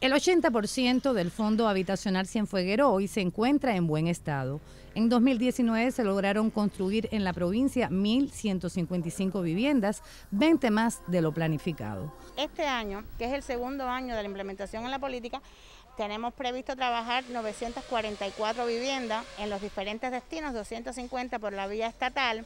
El 80% del Fondo Habitacional Cienfueguero hoy se encuentra en buen estado. En 2019 se lograron construir en la provincia 1.155 viviendas, 20 más de lo planificado. Este año, que es el segundo año de la implementación en la política, tenemos previsto trabajar 944 viviendas en los diferentes destinos, 250 por la vía estatal,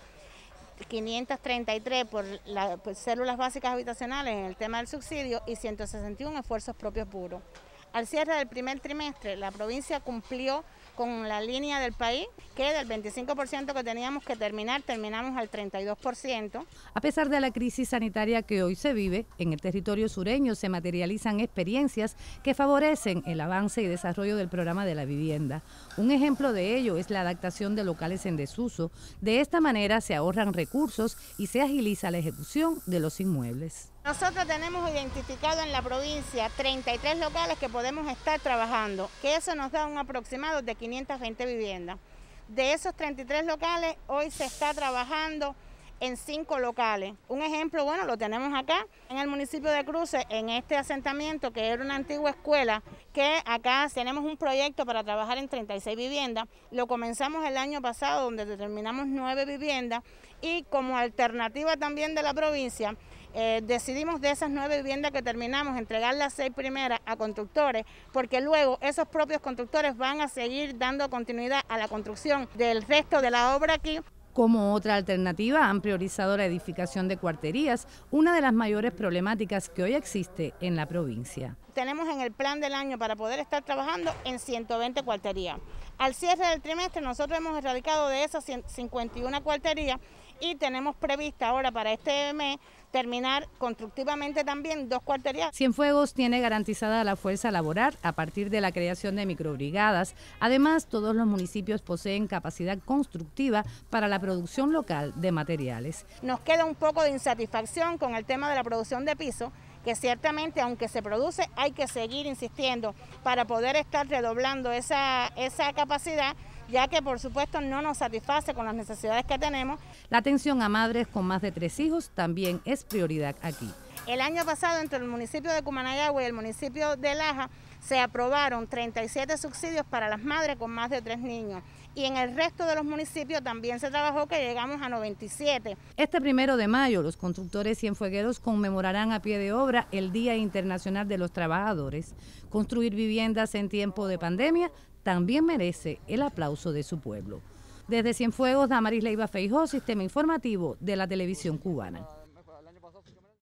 533 por células básicas habitacionales en el tema del subsidio y 161 esfuerzos propios puros. Al cierre del primer trimestre, la provincia cumplió con la línea del país, que del 25% que teníamos que terminar, terminamos al 32%. A pesar de la crisis sanitaria que hoy se vive, en el territorio sureño se materializan experiencias que favorecen el avance y desarrollo del programa de la vivienda. Un ejemplo de ello es la adaptación de locales en desuso. De esta manera se ahorran recursos y se agiliza la ejecución de los inmuebles. Nosotros tenemos identificado en la provincia 33 locales que podemos estar trabajando, que eso nos da un aproximado de 520 viviendas. De esos 33 locales, hoy se está trabajando en 5 locales. Un ejemplo, bueno, lo tenemos acá, en el municipio de Cruces, en este asentamiento que era una antigua escuela, que acá tenemos un proyecto para trabajar en 36 viviendas. Lo comenzamos el año pasado, donde determinamos 9 viviendas, y como alternativa también de la provincia, decidimos de esas 9 viviendas que terminamos entregar las 6 primeras a constructores, porque luego esos propios constructores van a seguir dando continuidad a la construcción del resto de la obra aquí. Como otra alternativa, han priorizado la edificación de cuarterías, una de las mayores problemáticas que hoy existe en la provincia. Tenemos en el plan del año para poder estar trabajando en 120 cuarterías. Al cierre del trimestre nosotros hemos erradicado de esas 51 cuarterías y tenemos prevista ahora para este mes terminar constructivamente también 2 cuarterías. Cienfuegos tiene garantizada la fuerza laboral a partir de la creación de microbrigadas. Además, todos los municipios poseen capacidad constructiva para la producción local de materiales. Nos queda un poco de insatisfacción con el tema de la producción de piso, que ciertamente aunque se produce hay que seguir insistiendo para poder estar redoblando esa capacidad, ya que por supuesto no nos satisface con las necesidades que tenemos. La atención a madres con más de 3 hijos también es prioridad aquí. El año pasado entre el municipio de Cumanayagua y el municipio de Laja se aprobaron 37 subsidios para las madres con más de 3 niños y en el resto de los municipios también se trabajó que llegamos a 97. Este 1 de mayo los constructores cienfuegueros conmemorarán a pie de obra el Día Internacional de los Trabajadores. Construir viviendas en tiempo de pandemia también merece el aplauso de su pueblo. Desde Cienfuegos, Damaris Leiva Feijó, Sistema Informativo de la Televisión Cubana.